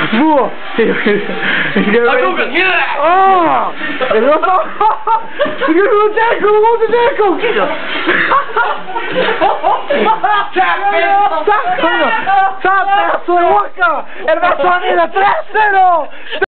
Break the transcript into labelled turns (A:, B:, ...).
A: Boa!
B: Hadouken, yeah!
A: Oh! En wat dan? We kunnen een tackle, we moeten tackle! Kiezen! Tackle! Tackle! Tackle! Tackle! Tackle!